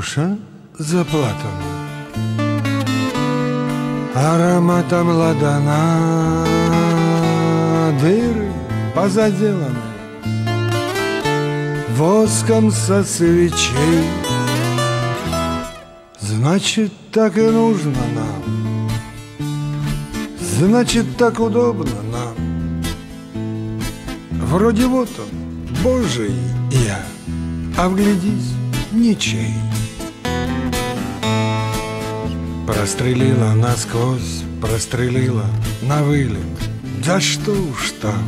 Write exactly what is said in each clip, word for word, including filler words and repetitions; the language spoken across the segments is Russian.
душа заплатана ароматом ладана, дыры позаделаны воском со свечей. Значит, так и нужно нам, значит, так удобно нам. Вроде вот он, Божий я, а вглядись, ничей. Прострелила насквозь, прострелила на вылет. Да что уж там.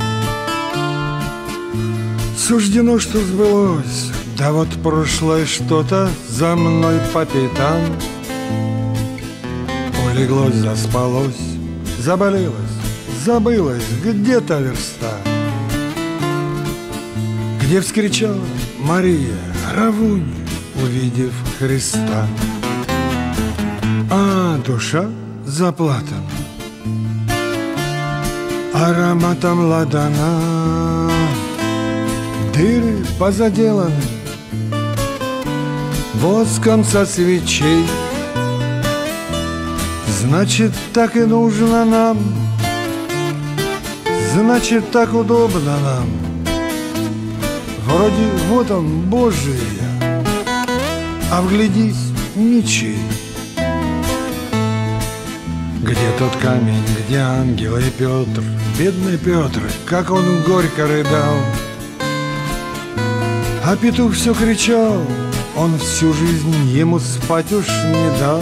Суждено, что сбылось. Да вот прошлое что-то за мной по пятам. Улеглось, заспалось, заболелось, забылось где-то верста, где вскричала Мария Равунь, увидев Христа. А душа заплатана ароматом ладана, дыры позаделаны воском со свечей. Значит, так и нужно нам, значит, так удобно нам. Вроде вот он, Божий я, а вглядись, ничей. Где тот камень, где ангел и Петр, бедный Петр, как он горько рыдал. А петух все кричал, он всю жизнь ему спать уж не дал.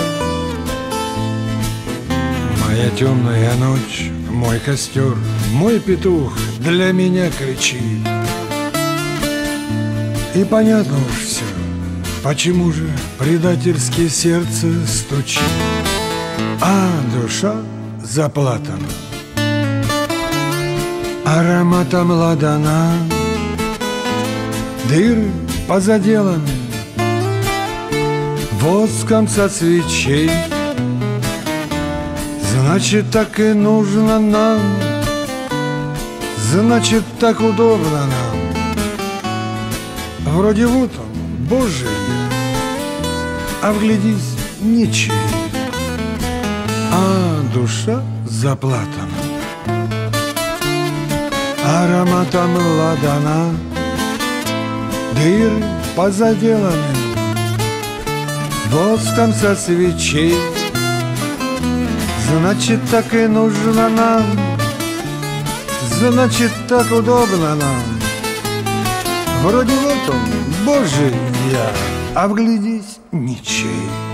Моя темная ночь, мой костер, мой петух для меня кричит. И понятно уж все, почему же предательски сердце стучит. А душа заплатана ароматом ладана, дыры позаделаны воском со свечей. Значит, так и нужно нам, значит, так удобно нам. Вроде вот он, Божий я, а вглядись, ничей. А душа заплатана ароматом ладана, дыры позаделаны воском со свечей. Значит, так и нужно нам, значит, так удобно нам. Вроде вот он, Божий я, а вглядись, ничей.